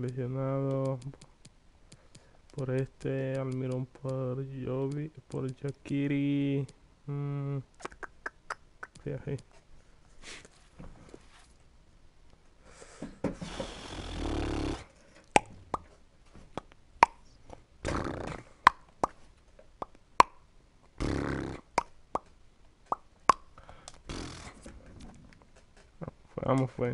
seleccionado por Almirón por Jovi, por Shaqiri. Sí, así. Vamos, fue.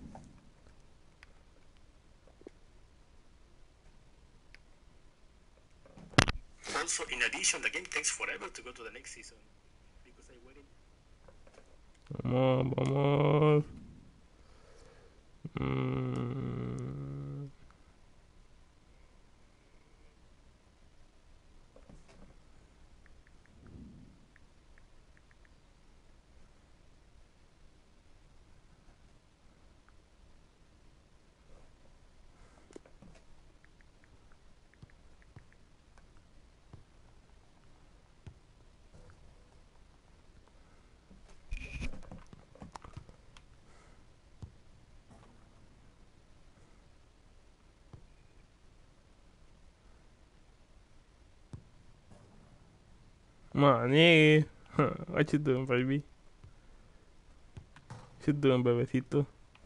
Also, in addition, the game takes forever to go to the next season because I waited. Vamos, vamos. Mm. Maní. What you doing, baby? What you doing, bebecito?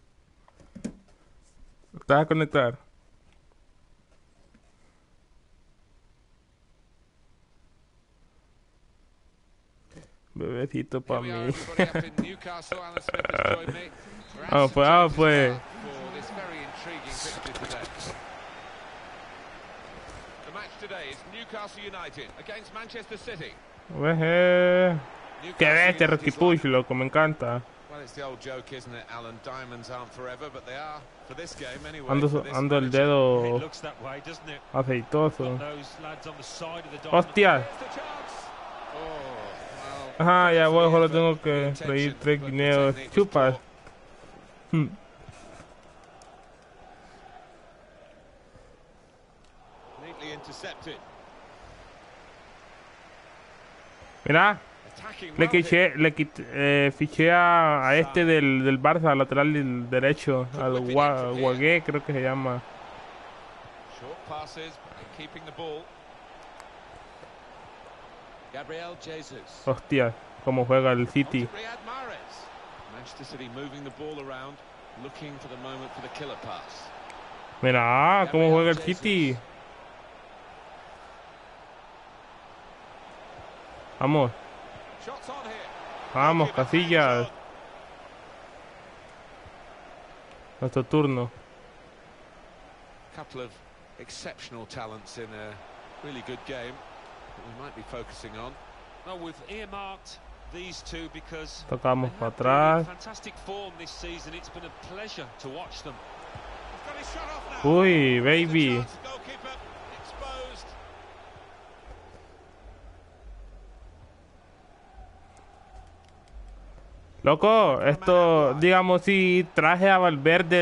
¿Estás a conectar? Bebecito pa' mí. Vamos pues, vamos pues. Qué bestia, Rocky Push, loco, me encanta. Ando el dedo aceitoso. ¡Hostia! Ajá, ya voy, solo tengo que freír 3 guineos. Chupas. Mira, fiché a este del Barça, lateral del derecho, al Guagué, creo que se llama. Hostia, cómo juega el City. Mira, cómo juega el City. Vamos. Vamos, Casillas. Nuestro turno. Couple of exceptional talents in a really good game that we might be focusing on. Well, we've earmarked these two because tocamos para atrás. Fantastic form this season. It's been a pleasure to watch them. Uy, baby. Loco, esto, digamos, si traje a Valverde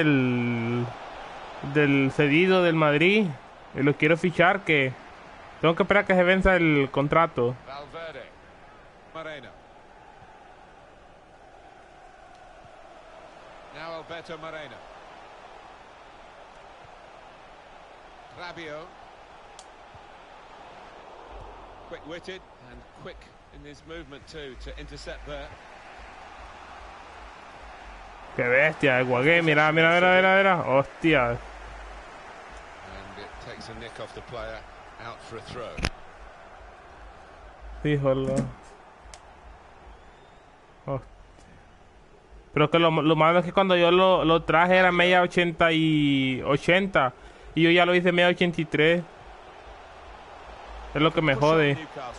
del cedido del Madrid y lo quiero fichar, que tengo que esperar que se venza el contrato. Valverde, Moreno. Now Alberto Moreno. Rabiot. Quick-witted and quick in his movement too to intercept there. Qué bestia, el Guagué, mira. Hostia. And it takes a nick off the player out for a throw. Híjole. Hostia. Pero que lo malo es que cuando yo lo traje era media 80 y yo ya lo hice media 83. Es lo que me jode.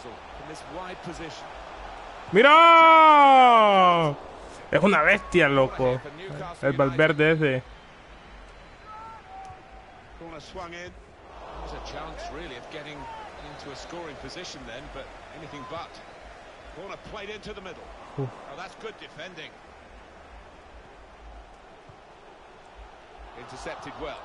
¡Mira! Es una bestia, loco. El Valverde ese. Intercepted well.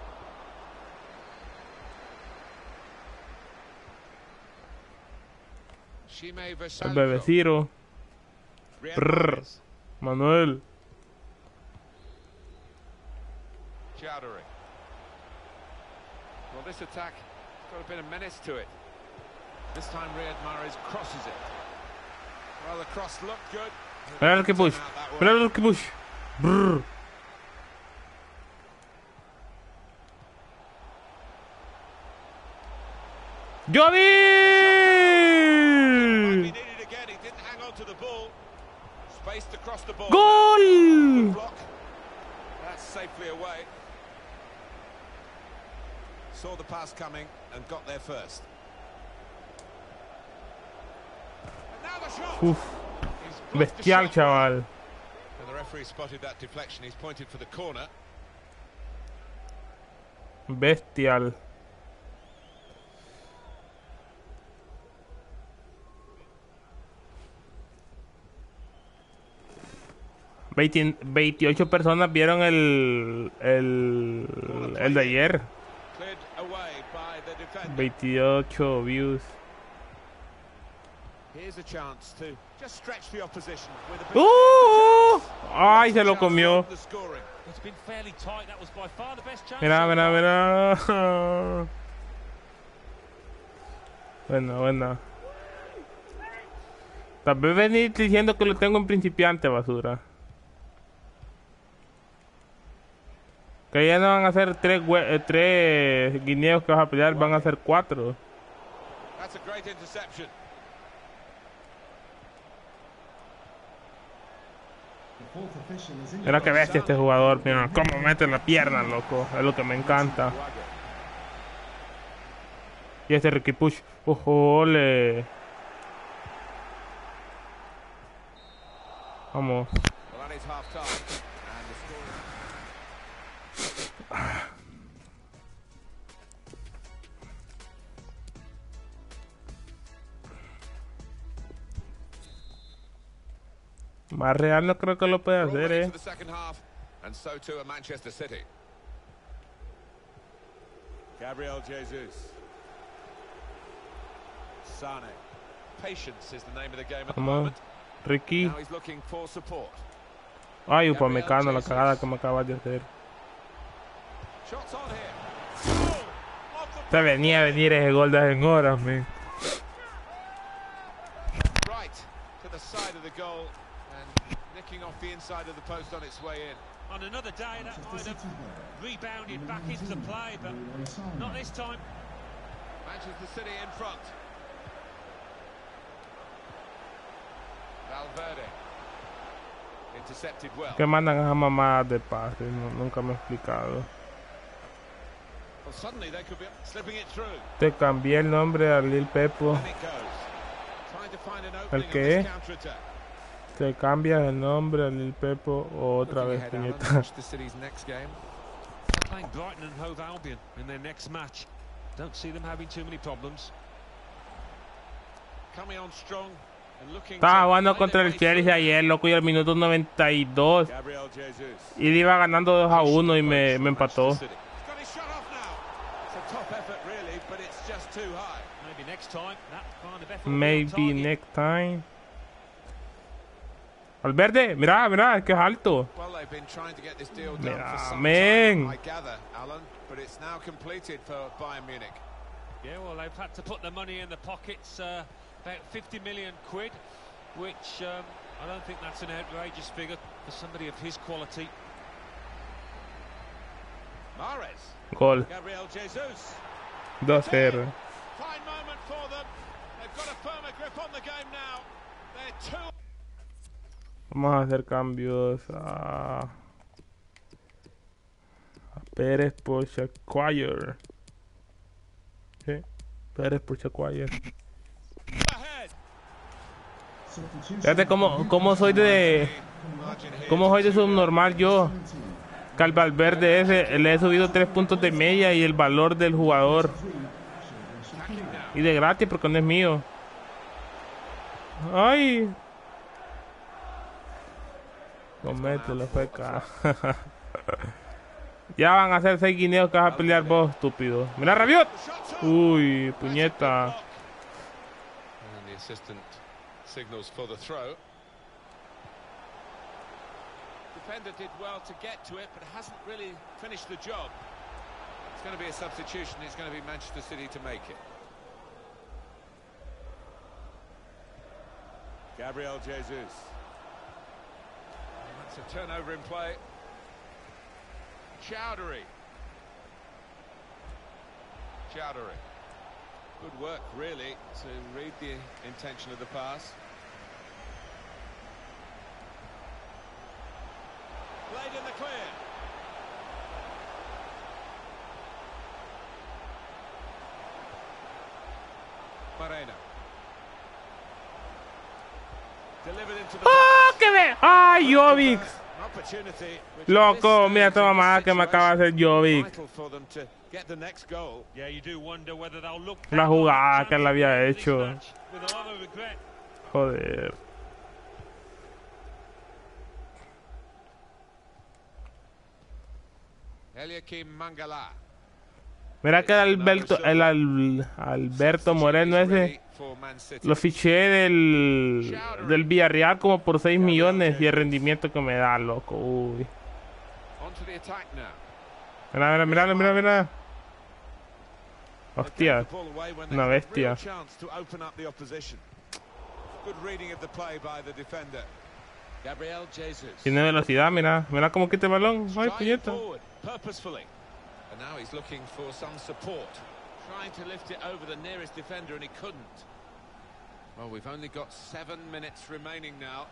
El bebeciro. Brrr. Manuel. Chowdhury. Well, this attack got a bit of menace to it. This time Riyad Mahrez crosses it. Well, the cross looked good. Mira el que push. Mira el que push. Brrr. ¡Jovi! ¡Gol! That's safely away. Saw the pass coming and got there first. And now the shot. Uf, bestial, chaval. And the referee spotted that deflection. He's pointed for the corner. Bestial. Veinti- 28 personas vieron el de ayer. Cleared away by the defender. 28 views. Here's a chance to just stretch the opposition with a bit ¡Ay, se lo comió! the scoring. It's been fairly tight. That was by far the best chance. Mira, mira, mira. Bueno, bueno. Tal vez venir diciendo que lo tengo en principiante, basura. Que ya no van a ser tres guineos que vas a pelear, van a ser 4. That's a great interception. Mira que bestia este jugador, mira cómo mete la pierna, loco. Es lo que me encanta. Y este Ricky Push. ¡Ole! Vamos. Well, that is half time. And the scoring. Más real no creo que lo pueda hacer, Into the second half, and so too at Manchester City. Gabriel Jesus. Sane. Patience is the name of the game at the Vamos. moment. Ricky. Now he's looking for support. Ay, Upamecano, la cagada que me acabas de hacer. Shots on here. Oh, off the Se venía a venir ese gol de hace en horas, man. right to the side of the goal and nicking off the inside of the post on its way in. On another day, that might have rebounded back into the play, but not this time. Manchester City in front. Valverde. Intercepted well. Que mandan a mamá de pase, nunca me he explicado. Well, suddenly they could be slipping it through. Te cambié el nombre a Lil Pepo. And it goes. Trying to find an opening on qué? this counter-attack. Te cambias el nombre a Lil Pepo o otra vez, puñeta. Manchester City's next game. They're playing Brighton and Hove Albion in their next match. Don't see them having too many problems. Coming on strong and looking Estaba to jugando play contra their el way Chelsea through. ayer, loco, y al minuto 92. Gabriel Jesus. Y iba ganando 2-1 y me empató. Manchester City. He's got his shot off now. It's a top effort really, but it's just too high. Maybe next time that kind of effort will be on Maybe target. next time. Valverde, mira, mira, es que es alto. Well, they've been trying to get this deal done Mira, for some man. time, I gather, Alan, but it's now completed for Bayern Munich. Yeah, well, they've had to put the money in the pockets, about 50 million quid, which I don't think that's an outrageous figure for somebody of his quality. Mahrez. Gol, Gabriel Jesus. 2-0. Fine moment for them. They've got a firmer grip on the game now. They're two. Vamos a hacer cambios a Pérez por Shaquille. Sí, Pérez por Shaquille. Ahead. Fíjate cómo soy de subnormal yo. Que al Valverde ese le he subido 3 puntos de media y el valor del jugador. Y de gratis porque no es mío. Ay. No mete la feca. Ya van a ser 6 guineos que vas a pelear vos, estúpido. Mira, Rabiot. Uy, puñeta. And the assistant signals for the throw. Defender did well to get to it, but hasn't really finished the job. It's going to be a substitution. It's going to be Manchester City to make it. Gabriel Jesus. And that's a turnover in play. Chowdhury. Chowdhury. Good work, really, to read the intention of the pass. Played in the clear. Moreno. Delivered into the ¡Oh, qué ve! ¡Ay, Jovic! An opportunity which Loco, at this mira esta stage of mamada the que me acaba de hacer situation, Jovic. vital for them to get the next goal. Yeah, you do wonder whether they'll look La back on jugada the que él había chance hecho. of this match with a lot of regret. Joder. Eliakim Mangala. Mira que Alberto Moreno ese lo fiché del Villarreal como por 6 millones y el rendimiento que me da, loco. Uy. Onto the attack now. Mira, mira, mira, mira, mira. Hostia, una bestia. Gabriel Jesus. Tiene velocidad, mira. Mira cómo quita el balón. Ay, puñeta. Purposefully. And now he's looking for some support. Trying to lift it over the nearest defender and he couldn't. Well, we've only got 7 minutes remaining now.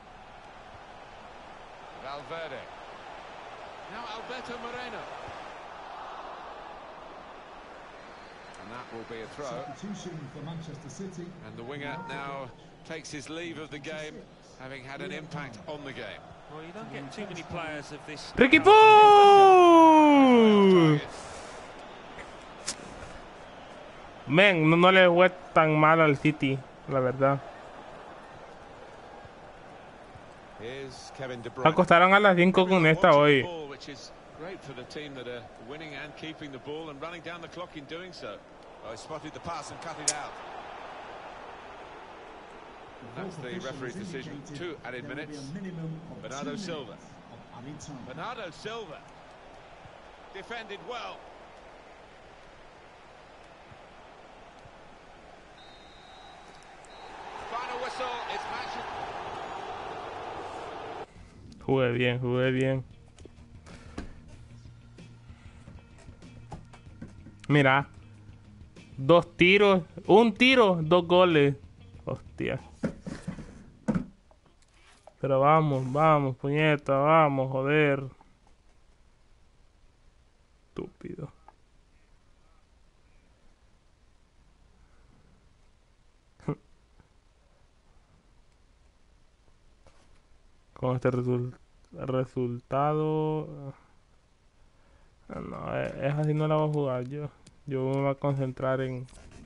Valverde. Now Alberto Moreno. And that will be a throw. Substitution for Manchester City. And the winger now takes his leave of the game, having had an impact on the game. Well, you don't get too many players of this. Ricky Puig. Men, no le fue tan mal al City, la verdad. Here's Kevin De Bruyne. Acostaron a las 5 con esta hoy. Which is great for the team that are winning and keeping the ball and running down the clock in doing so. Oh, he spotted the pass and cut it out. That's the referee's decision. 2 added minutes. Bernardo Silva. Bernardo Silva. Defended well. Final whistle. It's Manchester. Jugué bien, jugué bien. Mira. 2 tiros. 1 tiro, 2 goles. Hostia. Pero vamos, vamos, puñeta, vamos, joder. Estúpido. Con este resultado... No, es así, no la voy a jugar yo. Yo me voy a concentrar en...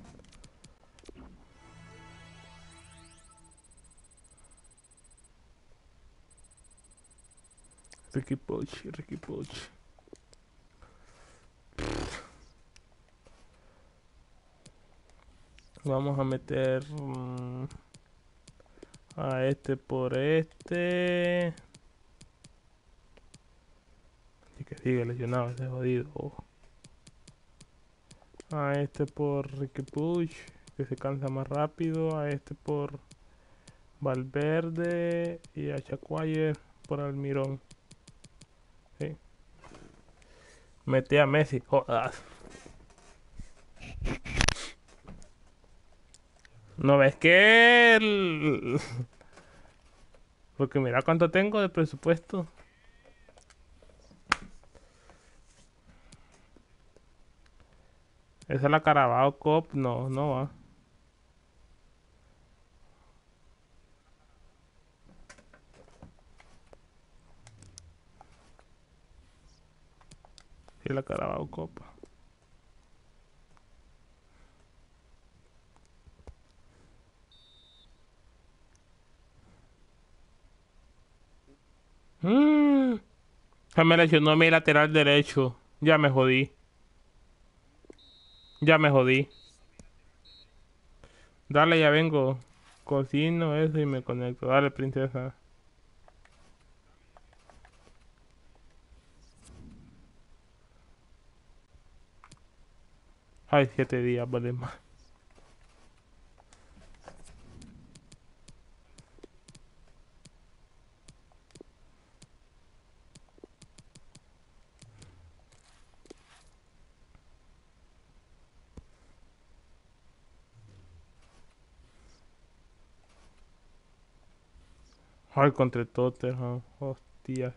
Ricky Puig, Ricky Puig. Vamos a meter a este por este. Y que sigue lesionado ese jodido. A este por Ricky Puig, que se cansa más rápido. A este por Valverde. Y a Chacuayer por Almirón. Sí. Mete a Messi. Jodas. ¿No ves que porque mira cuánto tengo de presupuesto? Esa es la Carabao Cup. No, no va. Sí, la Carabao Cup. Se me lesionó mi lateral derecho. Ya me jodí. Ya me jodí. Dale, ya vengo. Cocino eso y me conecto. Dale, princesa. Ay, 7 días, vale más. Ay, contra Tottenham. Hostia.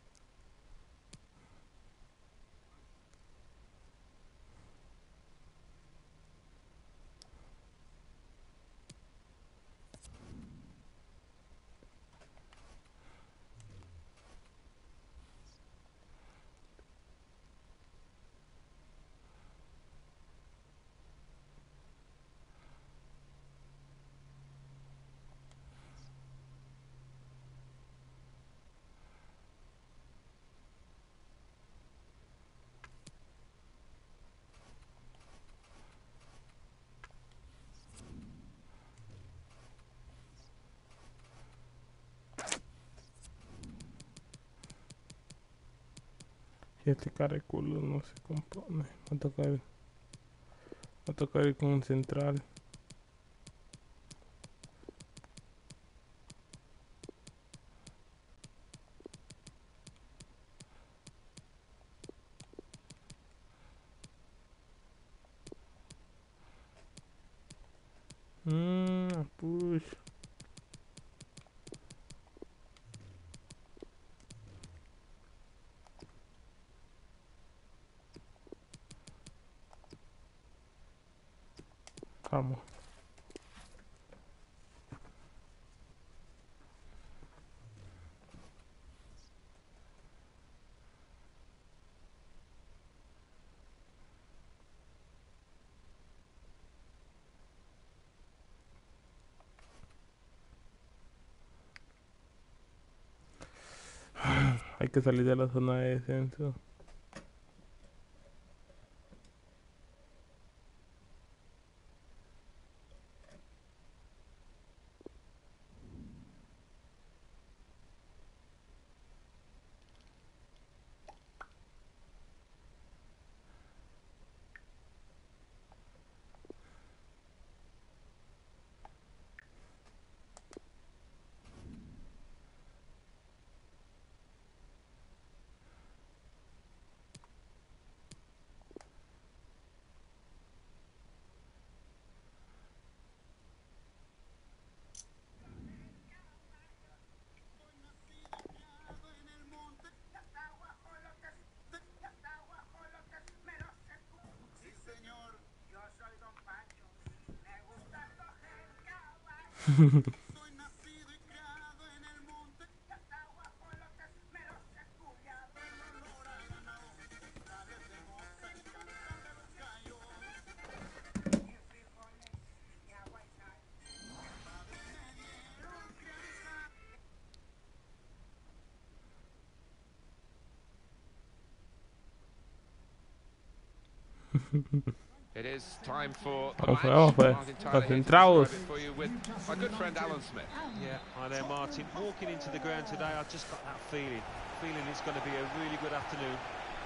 Y este caraculo no se compone. Va a tocar ir con un central. Push. Vamos. Hay que salir de la zona de descenso. It is time for the Vamos, match. vamos, pues. Martin Tyler here to Concentrados. describe it for you with my good friend Alan Smith. Yeah, hi there, Martin. Walking into the ground today, I've just got that feeling it's going to be a really good afternoon.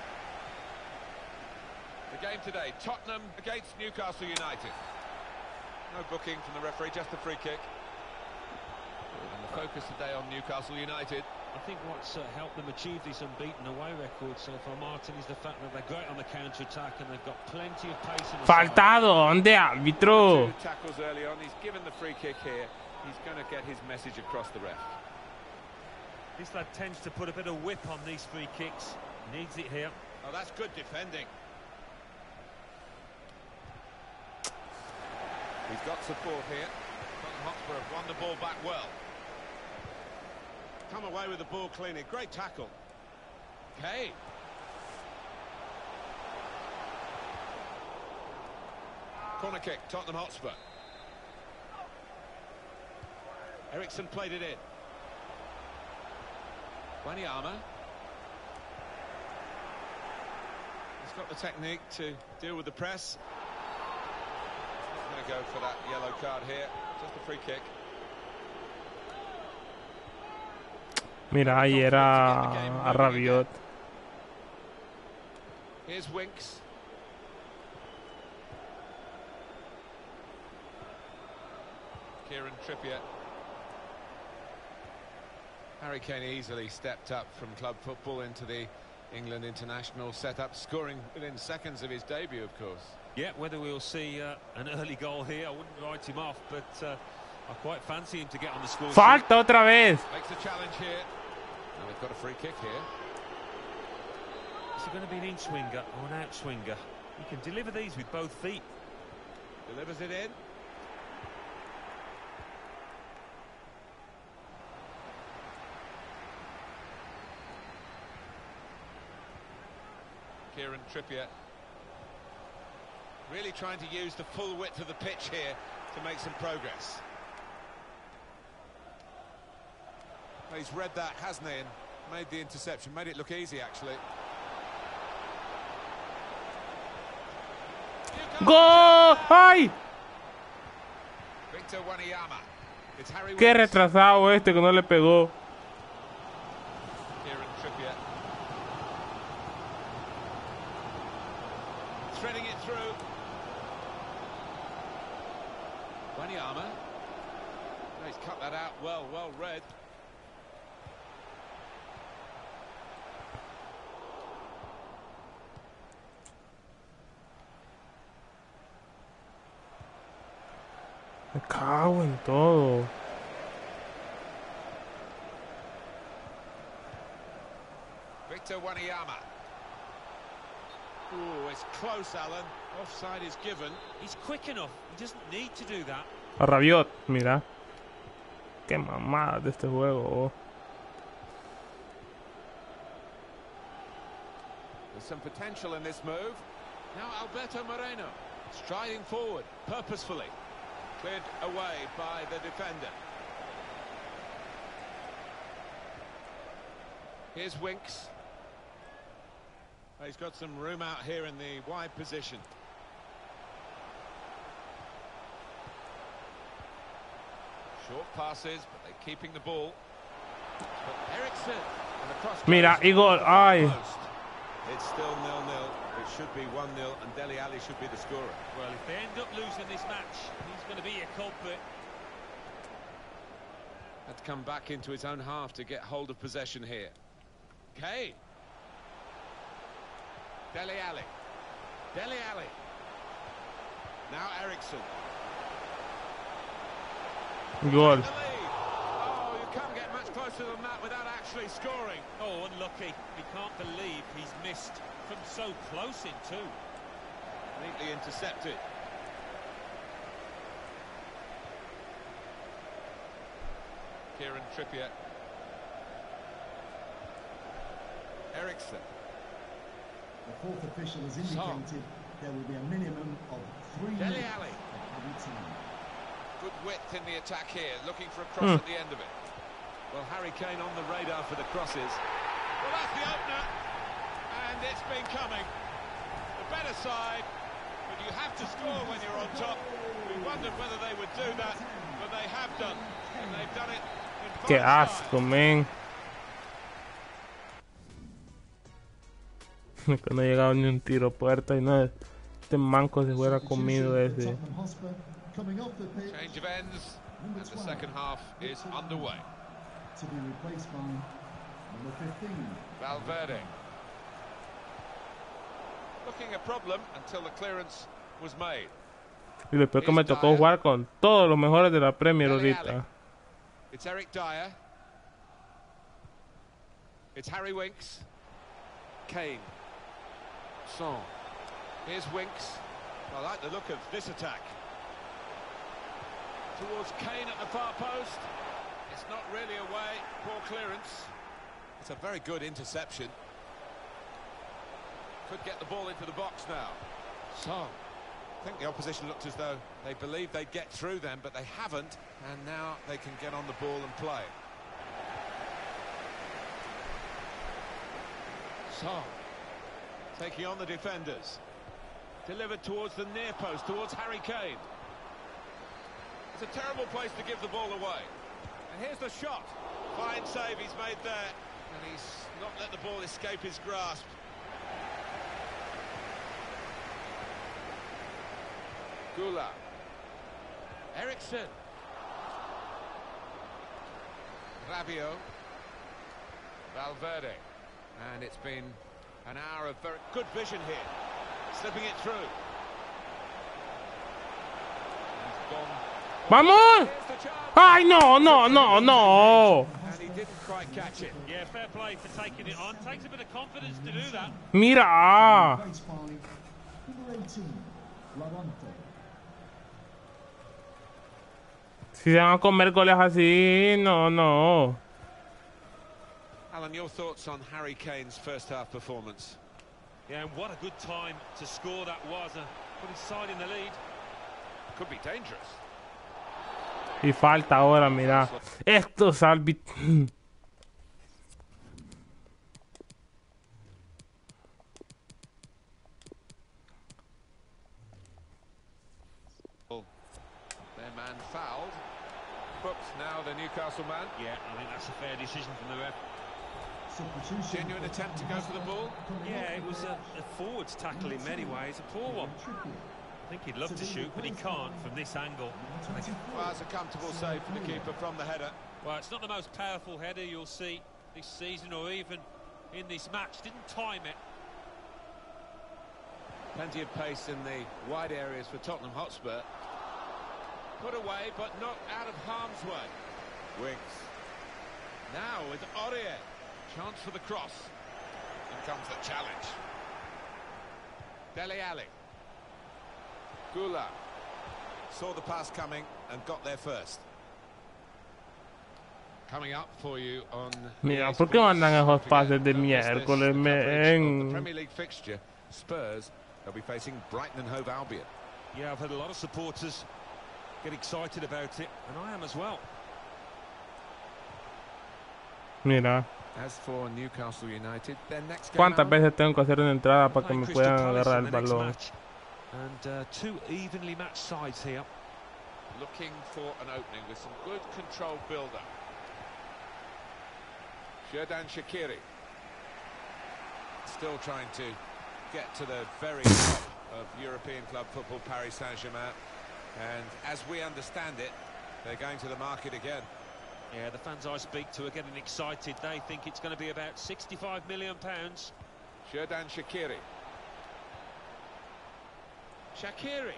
The game today, Tottenham against Newcastle United. No booking from the referee, just a free kick. And the focus today on Newcastle United. I think what's helped them achieve this unbeaten away record so far, Martin, is the fact that they're great on the counter-attack and they've got plenty of pace in the side. Faltado, ¿dónde, árbitro? Two tackles early on, he's given the free kick here. He's going to get his message across the ref. This lad tends to put a bit of whip on these free kicks. Needs it here. Oh, that's good defending. He's got support here. Tottenham Hotspur have won the ball back well. Come away with the ball cleanly. Great tackle. Okay. Corner kick, Tottenham Hotspur. Ericsson played it in. Wanyama. He's got the technique to deal with the press. He's going to go for that yellow card here. Just a free kick. Mira, ahí era a Rabiot. Here's Winks. Kieran Trippier. Harry Kane easily stepped up from club football into the England international setup, scoring within seconds of his debut, of course. Yeah, whether we'll see an early goal here, I wouldn't write him off, but I quite fancy him to get on the score sheet. Falta otra vez. Makes the challenge here. And they've got a free kick here. Is it going to be an in-swinger or an out-swinger? He can deliver these with both feet. Delivers it in. Kieran Trippier. Really trying to use the full width of the pitch here to make some progress. Well, he's read that, hasn't he, and made the interception, made it look easy, actually. ¡Gol! ¡Ay! Victor Wanyama. It's Harry Qué Winks. retrasado este que no le pegó. Kieran Trippier. Threading it through. Wanyama. Oh, he's cut that out well read. Me cago en todo. Victor Wanyama. Ooh, it's close, Alan. Offside is given. He's quick enough. He doesn't need to do that. A Rabiot, mira. Qué mamada de este juego. There's some potential in this move. Now Alberto Moreno, striding forward, purposefully. Cleared away by the defender. Here's Winks. He's got some room out here in the wide position. Short passes, but they're keeping the ball. But Eriksen, and the cross. Mira, y gol. Ay. It's still 0-0. It should be 1-0, and Dele Alli should be the scorer. Well, if they end up losing this match, he's going to be a culprit. Had to come back into his own half to get hold of possession here. Kane. Dele Alli. Dele Alli. Now Eriksen. Gol. The lead. Oh, you can't get much closer than that without actually scoring. Oh, unlucky. He can't believe he's missed from so close in too. Neatly intercepted. Kieran Trippier. Eriksen. The fourth official has indicated there will be a minimum of 3 Dele minutes Alli. of added time. Good width in the attack here, looking for a cross at the end of it. Well, Harry Kane on the radar for the crosses. Well, that's the opener, and it's been coming. The better side, but you have to score when you're on top. We wondered whether they would do that, but they have done, and they've done it in both Qué sides. asco, men. Que no ha llegado ni un tiro a puerta y nada. Este manco se fuera comido ese. Tottenham Hotspur coming off the pitch Change of ends, and the second half is underway. to be replaced by number 15. Valverde. Looking a problem until the clearance was made. Y después que me tocó jugar con todos los mejores de la Premier ahorita. It's Eric Dyer. It's Harry Winks. Kane. Son. Here's Winks. I like the look of this attack. Towards Kane at the far post. It's not really away. Poor clearance. It's a very good interception. Could get the ball into the box now. Son. I think the opposition looked as though they believed they'd get through them, but they haven't, and now they can get on the ball and play. Son. Taking on the defenders. Delivered towards the near post, towards Harry Kane. It's a terrible place to give the ball away. And here's the shot. Fine save he's made there. And he's not let the ball escape his grasp. Gula. Eriksen. Rabiot. Valverde. And it's been an hour of very good vision here. Slipping it through. He's gone. ¡Vamos! Here's the chance. ¡Ay, no, no, no, no! And he didn't quite catch it. Yeah, fair play for taking it on. Takes a bit of confidence to do that. Mira. Race by number 18, Lorente. Si se van a comer goles así, no, no. Alan, your thoughts on Harry Kane's first half performance? Yeah, and what a good time to score that was. Put his side in the lead. Could be dangerous. Y falta ahora, mira. Estos árbitros. Their man fouled. Brooks now the Newcastle man. Yeah, I think that's a fair decision from the ref. Substitution. Genuine attempt to go for the ball. Yeah, it was a forwards tackle in many ways, a poor one. I think he'd love to shoot, but he can't from this angle. Well, it's a comfortable save for the keeper from the header. Well, it's not the most powerful header you'll see this season or even in this match. Didn't time it. Plenty of pace in the wide areas for Tottenham Hotspur. Put away, but not out of harm's way. Wings. Now with Aurier. Chance for the cross. In comes the challenge. Dele Alli. Gula. Saw the pass coming and got there first. Coming up for you on... Mira, ¿por qué mandan esos pases de miércoles, The men? Premier League fixture, Spurs, they'll be facing Brighton and Hove Albion. Yeah, I've had a lot of supporters get excited about it, and I am as well. Mira. As for Newcastle United, their next game ¿Cuántas out, veces tengo que hacer una entrada para que Playing me Crystal puedan Palace agarrar in el the next balón? match. And two evenly matched sides here. looking for an opening with some good controlled build-up. Xherdan Shaqiri still trying to get to the very top of European club football, Paris Saint-Germain, and as we understand it, they're going to the market again. Yeah, the fans I speak to are getting excited. They think it's going to be about £65 million. Xherdan Shaqiri. Shaqiri.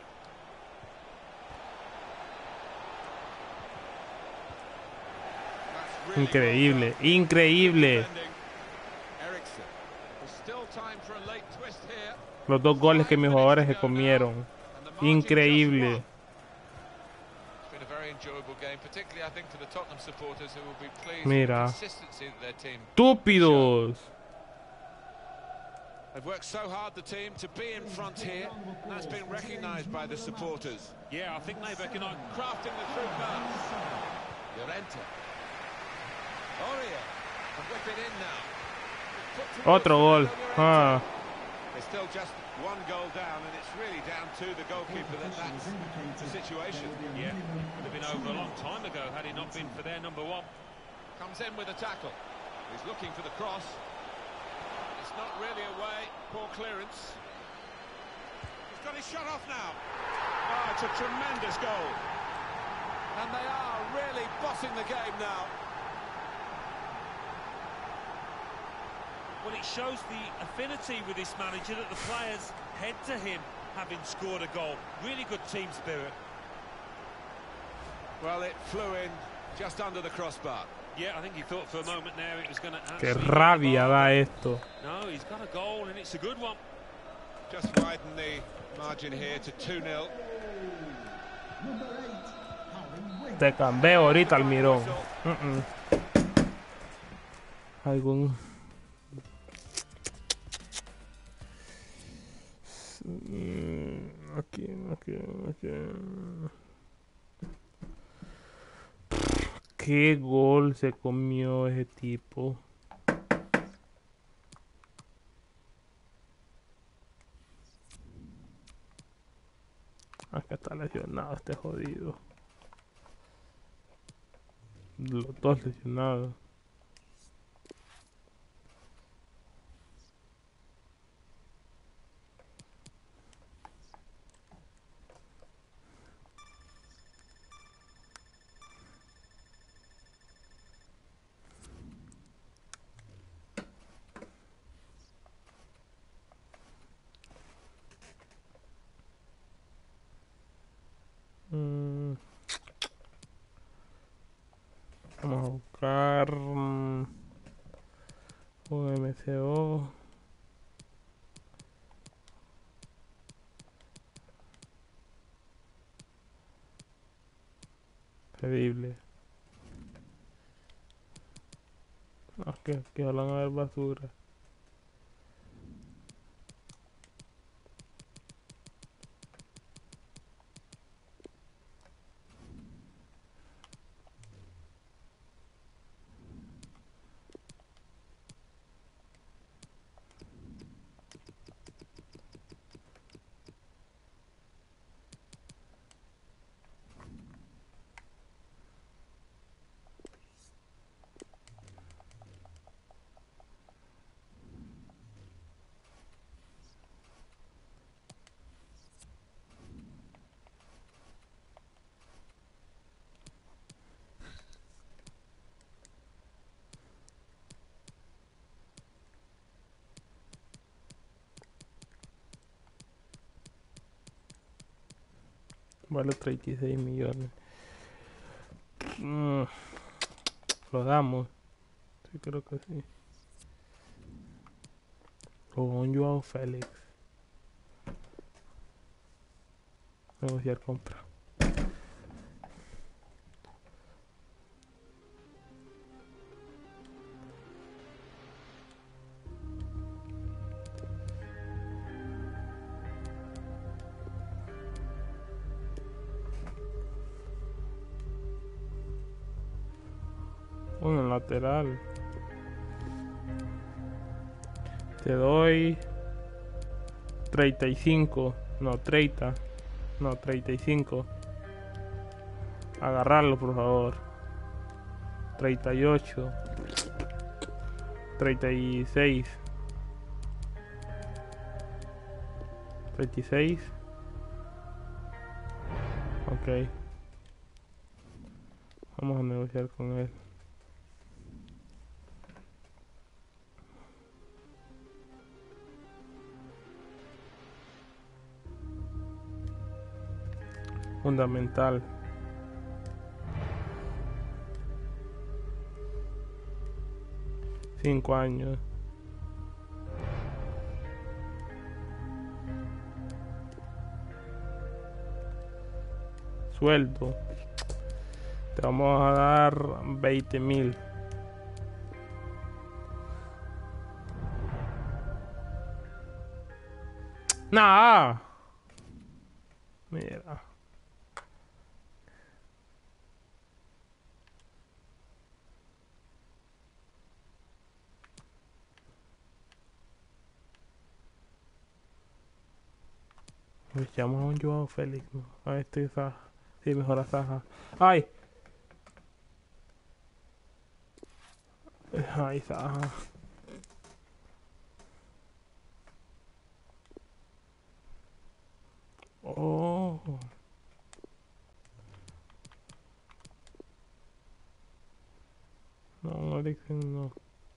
That's really Increíble, well done. increíble. Defending. Eriksen. There's still time for a late twist here. Los dos goles que mis jugadores se comieron. And the margin Increíble. just won. It's been a very enjoyable game, particularly I think for the Tottenham supporters who will be pleased with the Mira. consistency that their team. Estúpidos. They've worked so hard, the team, to be in front here. And that's been recognised by the supporters. Yeah, I think they recognise. Crafting the through pass. Llorente. Aurier. And whip it in now. Put towards Otro gol. Fernando Ah. Llorente. There's still just one goal down, and it's really down to the goalkeeper that that's the situation. Yeah, would have been over a long time ago had it not been for their number one. Comes in with a tackle. He's looking for the cross. It's not really away. Poor clearance. He's got his shot off now. Oh, it's a tremendous goal. And they are really bossing the game now. Well, it shows the affinity with this manager that the players head to him having scored a goal. Really good team spirit. Well, it flew in just under the crossbar. Yeah, I think he thought for a moment there it was going to Qué actually... rabia da esto. No, he's got a goal and it's a good one. Just widen the margin here to 2-0. Number 8, Harry Winks. Te cambio ahorita Almirón. Algún... Aquí. ¿Qué gol se comió ese tipo? Acá está lesionado este jodido. Los dos lesionados. MCO. Pedible. No, que van a ver basura. Vale 36 millones. Lo damos. Sí, creo que sí. O un Joao Félix. Negociar compra. Uno lateral. Te doy 35. No, 30. No, 35. Agarrarlo, por favor. 38. 36. 36. Ok. Vamos a negociar con él. Fundamental. Cinco años. Sueldo. Te vamos a dar 20.000. Nah. Mira. Le echamos a un Joao Félix, ¿no? A este Zaha. Sí, mejor a Zaha. ¡Ay! ¡Ay, Zaha! ¡Oh! No, Eriksen no.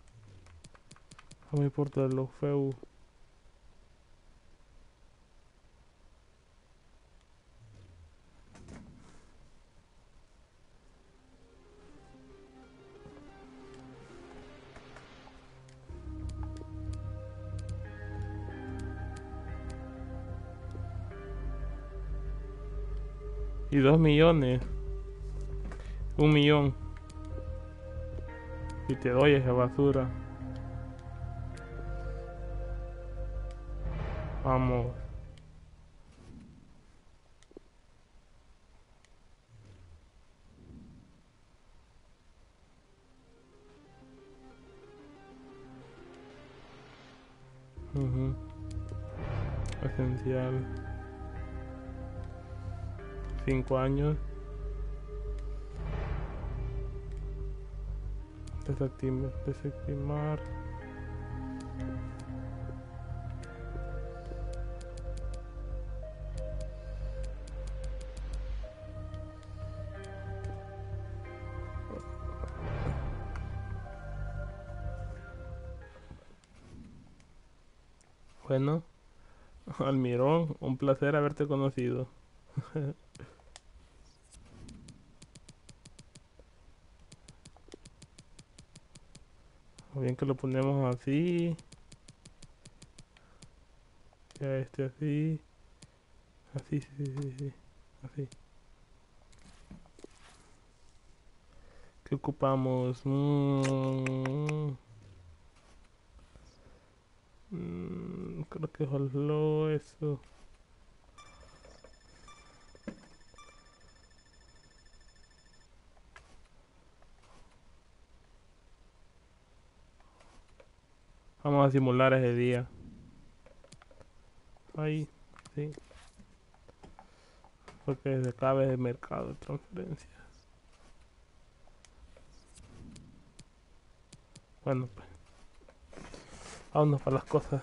No me importa los feu. Y 2 millones. 1 millón. Y te doy esa basura. Vamos. Esencial. 5 años. Desestimar. Bueno, Almirón, un placer haberte conocido. O bien que lo ponemos así. Ya este así. Así, sí, sí, sí, sí. Así. ¿Qué ocupamos? Creo que solo eso. Vamos a simular ese día. Ahí, sí. Porque se acabe el mercado de transferencias. Bueno, pues. Vámonos para las cosas.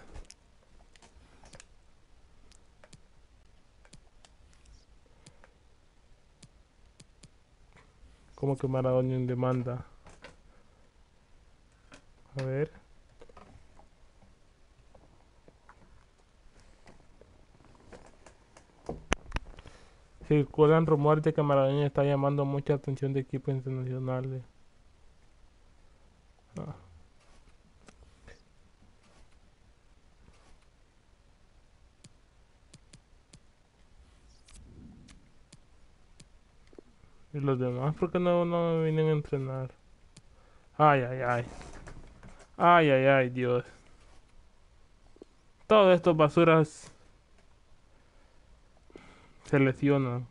¿Cómo que Maradona en demanda? A ver. Circulan rumores de que Maradona está llamando mucha atención de equipos internacionales. Ah. ¿Y los demás por qué no vienen a entrenar? Ay, ay, ay. Ay, ay, ay, Dios. Todos estos basuras se lesionan.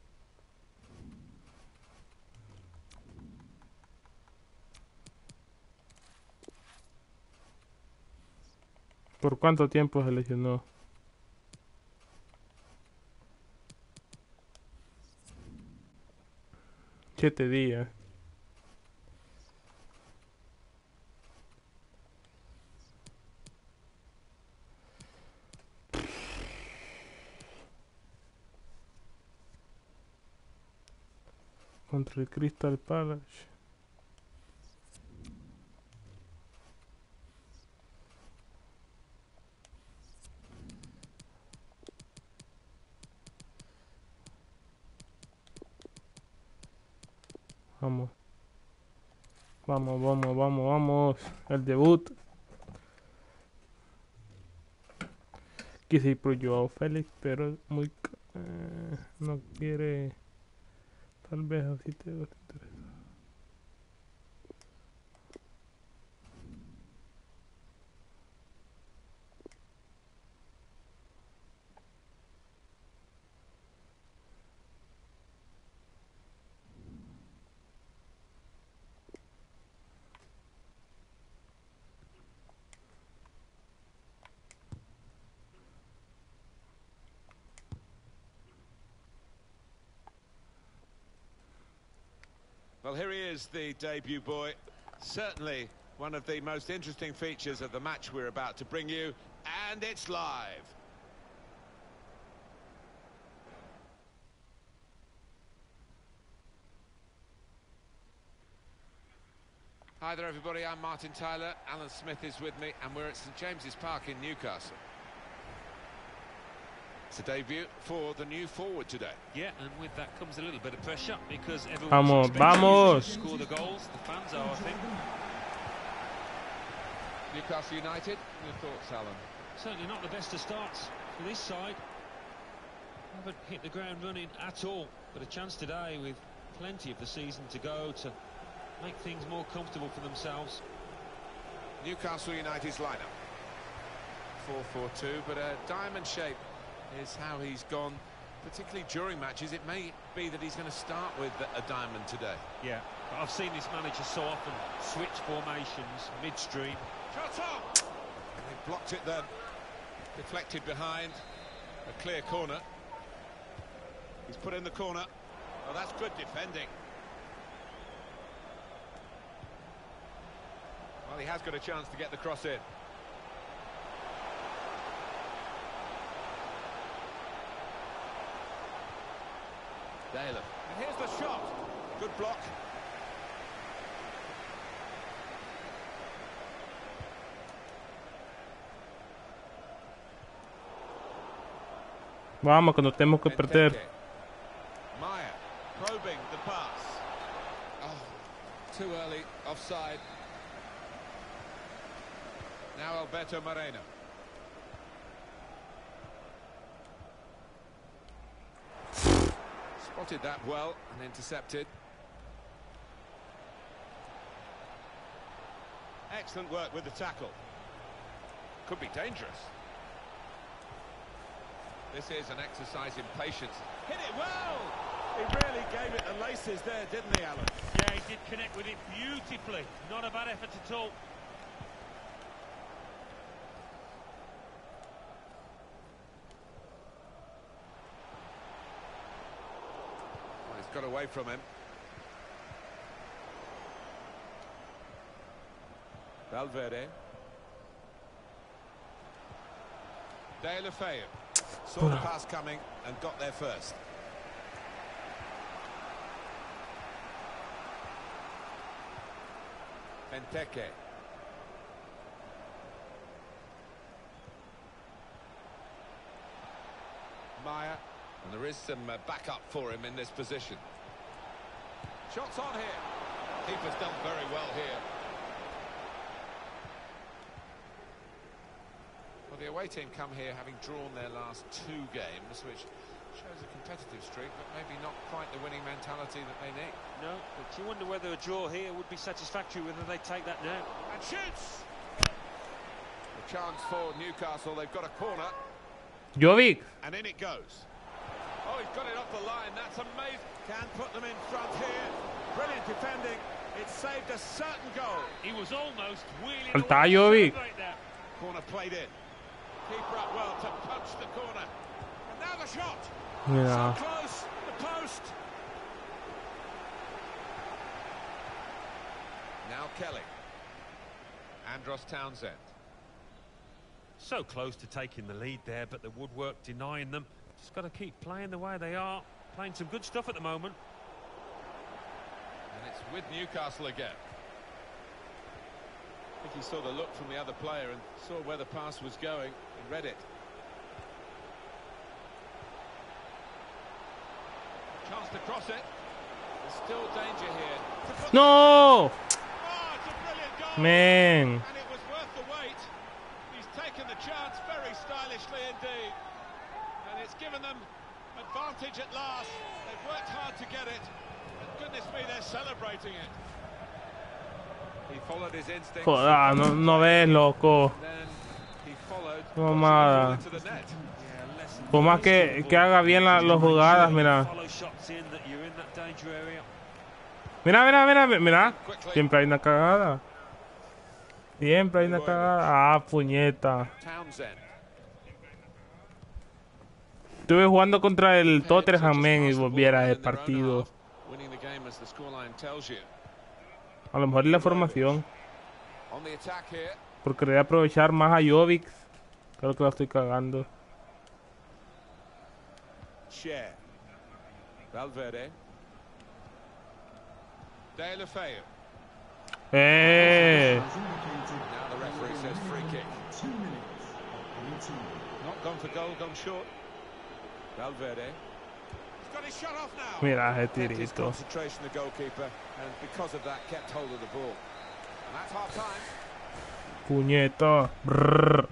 ¿Por cuánto tiempo se lesionó? Siete días. Contra el Crystal Palace. Vamos. Vamos, vamos, vamos, vamos. El debut. Quise ir por Joao Félix, pero muy... no quiere... Tal vez así te interesa. Well, here he is, the debut boy. Certainly one of the most interesting features of the match we're about to bring you, and it's live. Hi there, everybody. I'm Martin Tyler. Alan Smith is with me, and we're at St James's Park in Newcastle. It's a debut for the new forward today. Yeah, and with that comes a little bit of pressure because everyone's Vamos, expecting vamos. you to score the goals. The fans are, I think. Newcastle United, your thoughts, Alan? Certainly not the best of starts for this side. Haven't hit the ground running at all, but a chance today with plenty of the season to go to make things more comfortable for themselves. Newcastle United's lineup. 4-4-2, but a diamond shape is how he's gone, particularly during matches. It may be that he's going to start with a diamond today. Yeah, but I've seen this manager so often switch formations midstream. Shot on! They blocked it then. Deflected behind. A clear corner. He's put in the corner. Oh, that's good defending. Well, he has got a chance to get the cross in. Dalen. And here's the shot. Good block. Vamos, que no tenemos que perder. Maya probing the pass. Oh, too early, offside. Alberto Moreno. Spotted that well and intercepted. Excellent work with the tackle. Could be dangerous. This is an exercise in patience. Hit it well! He really gave it the laces there, didn't he, Alan? Yeah, he did connect with it beautifully. Not a bad effort at all. Well, he's got away from him. Valverde. Deulofeu saw the pass coming and got there first. Benteke. Maya. And there is some backup for him in this position. Shots on here. Keeper's done very well here. Well, the away team come here having drawn their last 2 games, which shows a competitive streak, but maybe not quite the winning mentality that they need. No, but you wonder whether a draw here would be satisfactory, whether they take that now. And shoots! A chance for Newcastle, they've got a corner. Jovic. And in it goes. Oh, he's got it off the line, that's amazing. Can put them in front here. Brilliant defending. It saved a certain goal. He was almost wheeling Falta away to Jovic. celebrate that. Corner played in. Keeper up well to punch the corner. And now the shot. Mira. So close, the post. Now Kelly. Andros Townsend. So close to taking the lead there, but the woodwork denying them. Just got to keep playing the way they are. Playing some good stuff at the moment. And it's with Newcastle again. I think he saw the look from the other player and saw where the pass was going and read it. Chance to cross it. There's still danger here. No. Oh, it's a brilliant goal. Man. And it was worth the wait. He's taken the chance very stylishly indeed. And it's given them advantage at last. They've worked hard to get it. And goodness me, they're celebrating it. He followed his instincts. Joder, no ves, loco. Then he followed. Mamada. Into the net. Por más que haga bien las jugadas, mira. Follow shots in that you're in that danger area. Mira. Siempre hay una cagada. Siempre hay una cagada. Ah, puñeta. Townsend. Estuve jugando contra el Tottenham y volviera el partido. Winning the game as the scoreline tells you. A lo mejor es la formación. On the attack here. Por querer aprovechar más a Jovic. Creo que la estoy cagando. Share. Valverde. Deulofeu. As indicated, Now the referee says free kick. 2 minutes of any team. Not gone for goal, gone short. Valverde. He's got his shot off now. Mira ese Kept his tirito. concentration, the goalkeeper, and because of that, kept hold of the ball. And that's half time. Puñeta. Brrr.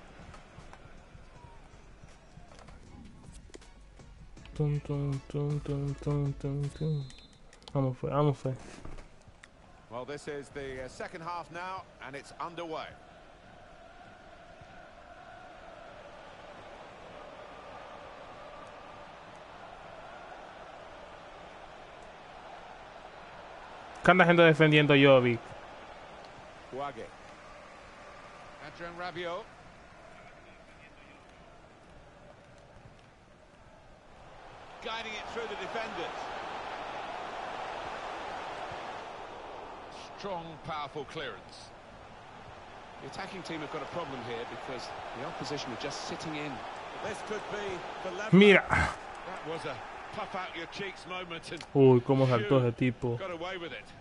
Tum, tum, tum, tum, tum, tum, tum. Vamos, fe. Well, this is the second half now, and it's underway. ¿Qué anda haciendo defendiendo Jovic? Guage. Adrian Rabiot. Guiding it through the defenders. Strong, powerful clearance. The attacking team have got a problem here because the opposition are just sitting in. This could be the level. Mira. That was a puff out your cheeks moment and Uy, cómo saltó ese tipo. got away with it.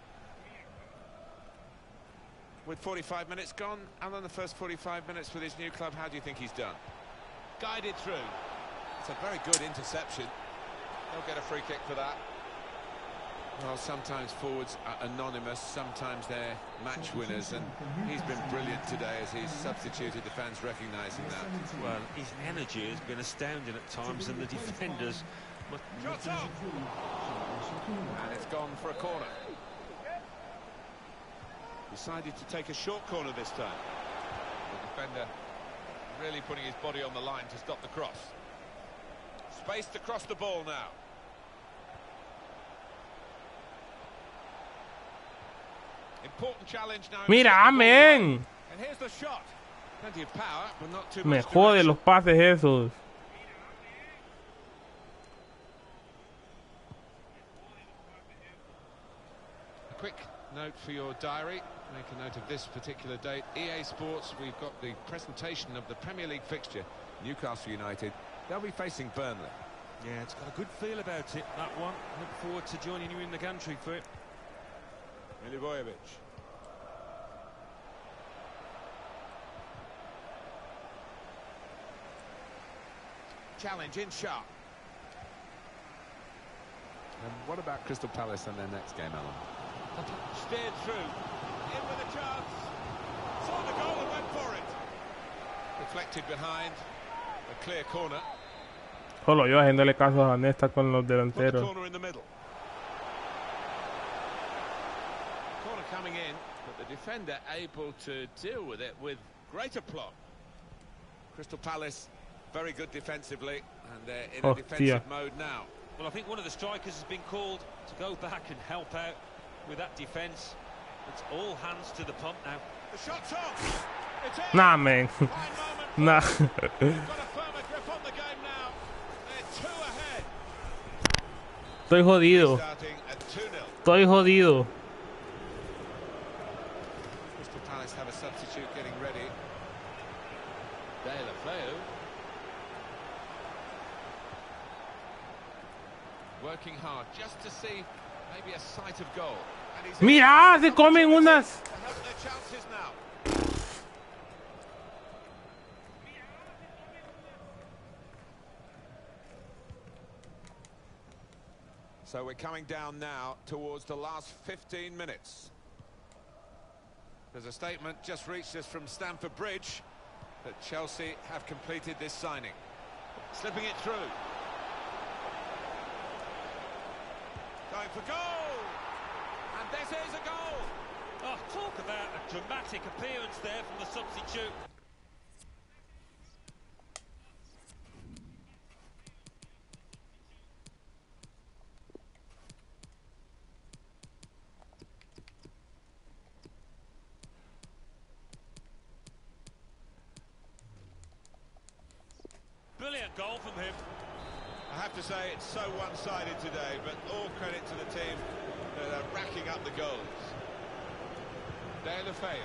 With 45 minutes gone, Alan, the first 45 minutes with his new club, how do you think he's done? Guided through. It's a very good interception. They'll get a free kick for that. Well, sometimes forwards are anonymous, sometimes they're match winners, and he's been brilliant today as he's substituted, the fans recognising that. Well, his energy has been astounding at times, and the defenders... Shots on! And it's gone for a corner. Decided to take a short corner this time. The defender really putting his body on the line to stop the cross. Space to cross the ball now. Important challenge now. Mira, men. And here's the shot. Plenty of power, but not too Me much jode direction. los pases esos. A quick note for your diary. Make a note of this particular date. EA Sports, we've got the presentation of the Premier League fixture. Newcastle United, they'll be facing Burnley. Yeah, it's got a good feel about it, that one. Look forward to joining you in the gantry for it. Milivojevic. Challenge in sharp. And what about Crystal Palace and their next game, Alan? Steered through. In with a chance. Saw the goal and went for it. Deflected behind. A clear corner. Solo yo haciéndole caso a Nesta con los Put the delanteros. corner in the middle. Corner coming in, but the defender able to deal with it with great aplomb. Crystal Palace very good defensively, and they're in a defensive mode now. Well, I think one of the strikers has been called to go back and help out with that defence. It's all hands to the pump now. The shot's off. It's in. Nah, man. Fine moment. Nah. They've got a firmer grip on the game now. They're 2 ahead. Estoy jodido. Starting at 2-0. Estoy jodido. Crystal Palace have a substitute getting ready. De La Feu. Working hard just to see maybe a sight of goal. And he's Mira, se comen unas. to help their chances now. So we're coming down now towards the last 15 minutes. There's a statement just reached us from Stamford Bridge that Chelsea have completed this signing. Slipping it through. Going for goal! And this is a goal! Oh, talk about a dramatic appearance there from the substitute. Brilliant goal from him. I have to say it's so one-sided today, but all credit to the team that are racking up the goals. De La Feu.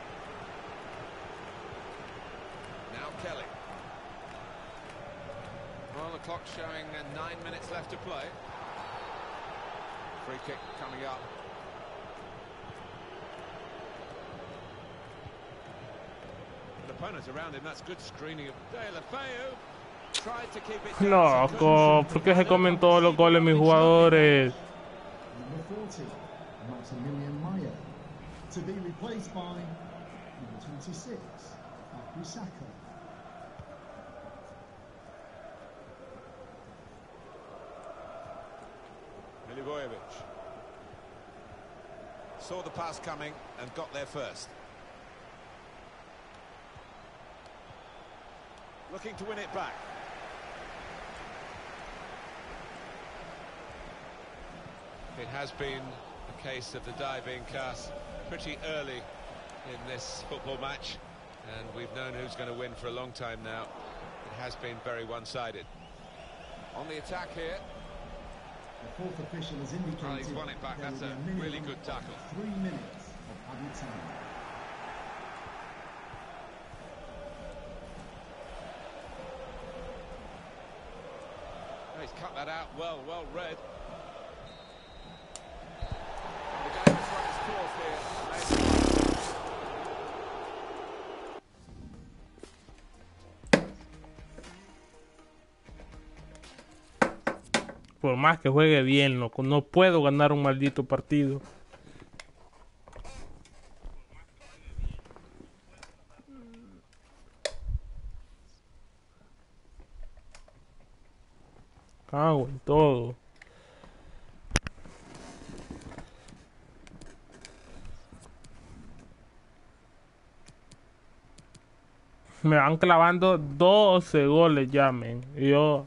Now Kelly. Well, the clock's showing 9 minutes left to play. Free kick coming up. An opponent around him, that's good screening of De La Feu. Tried to keep it down. Loco, ¿por qué se comen todos los goles mis jugadores? Number 40, Maximilian Meyer, to be replaced by number 26, Bukayo Saka. Milivojevic saw the pass coming and got there first. Looking to win it back. It has been a case of the die being cast pretty early in this football match, and we've known who's going to win for a long time now. It has been very one-sided. On the attack here. The fourth official has indicated Well, he's won it back. there That's will a be minimum really good tackle. of 3 minutes of added time. He's cut that out well read. The game has run its course here. Por más que juegue bien, loco, no puedo ganar un maldito partido. Cago en todo. Me van clavando 12 goles ya, men. Y yo...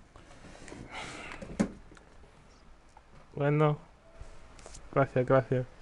Bueno, gracias, gracias.